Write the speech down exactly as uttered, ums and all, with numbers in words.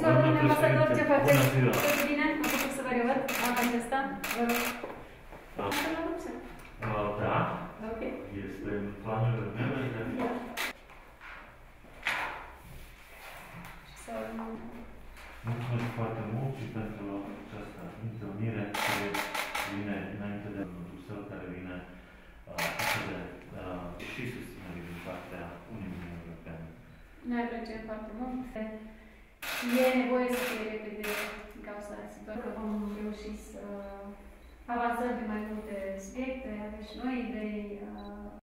ziua, domnule ambasador, ce faceți? Bună ziua! Totul bine? Mă bucur să vă revăd anul acesta. Vă rog. Da. Da. Da. Ok. Este în planurile mele de... Da. Sau... Mulțumesc foarte mult și pentru această întâlnire care vine înainte de Bruxelles, care vine așa de și susținere din partea Uniunii Europene. Noi apreciem foarte mult. E nevoie să fie repede din cauza situației că vom reuși să avansăm pe mai multe subiecte, aveți și noi idei.